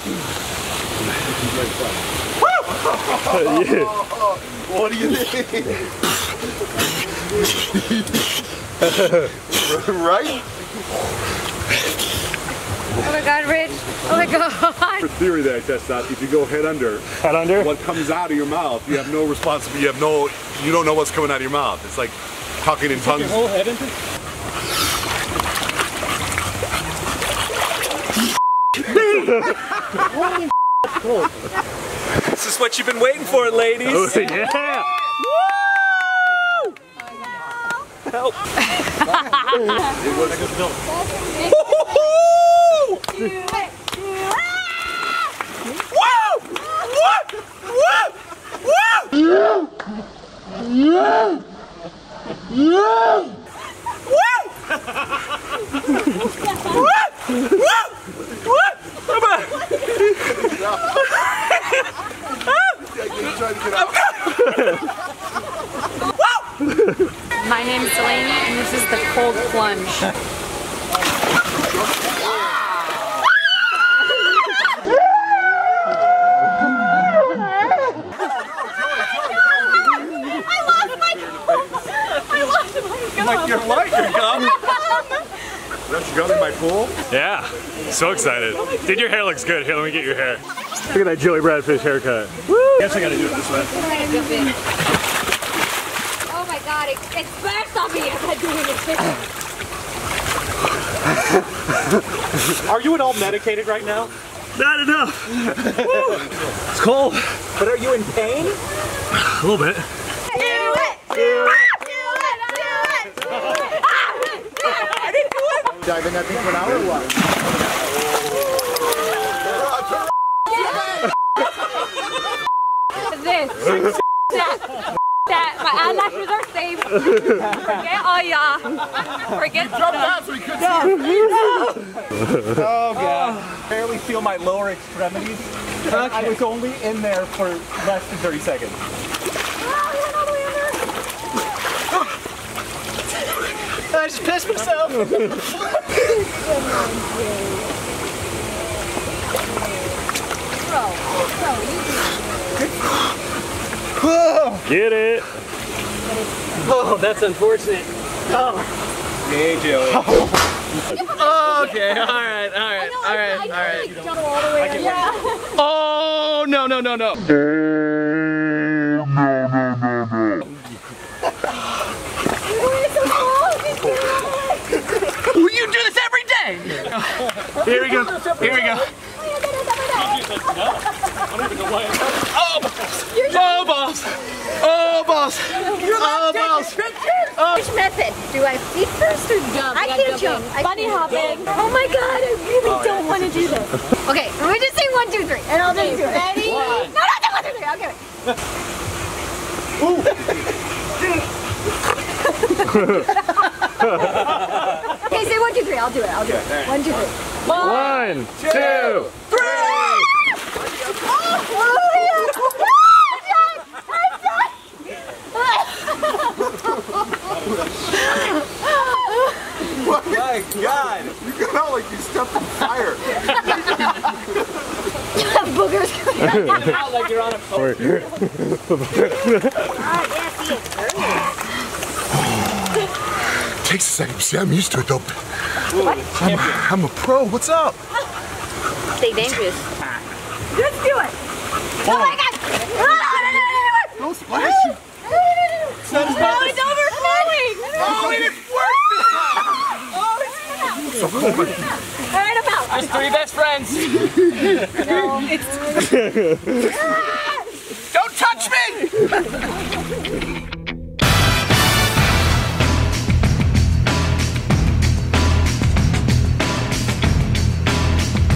Yeah. What do you think? Right? Oh my God, Rich. Oh my God. For theory that I test out, if you go head under, what comes out of your mouth, you have no responsibility. You don't know what's coming out of your mouth. It's like talking in tongues. Your whole head into? This is what you've been waiting for, ladies. Oh, yeah. Woo! Help. My name's Delaney, and this is the cold plunge. Like your light, your gum. That's your gum in my pool? Yeah, so excited. Dude, your hair looks good. Here, let me get your hair. Look at that Joey Bradfish haircut. Woo! Guess I gotta do it this way. Oh my God, it splashed on me as I'm doing it. Are you at all medicated right now? Not enough. It's cold. But are you in pain? A little bit. Diving that thing for an hour or what? This. That. My eyelashes are safe. Forget all y'all. Forget Oh God. I barely feel my lower extremities. I was only in there for less than 30 seconds. I just pissed myself. Get it. Oh, that's unfortunate. Oh. Hey, Joey. Okay, alright. Oh, no. You do this every day! Here we go. Oh, balls! Which method? Do I feet first or jump? I can't jump. Bunny hopping. Oh my God, I really don't want to do this. Okay, we just say 1, 2, 3, and I'll just do it. Ready? No, 1, 2, 3. Okay. Okay, say 1, 2, 3. I'll do it. 1, 2, 3. 1, 2, 3. My God! You got out like you stepped in fire. Boogers coming out like you're on a boat. Takes a second. See, I'm used to it though. What? I'm a pro. What's up? Stay dangerous. Let's do it. Oh my God! No splash. No, it's overflowing. Oh, it worked. Alright, I'm out. There's 3 best friends. No, it's... Don't touch me!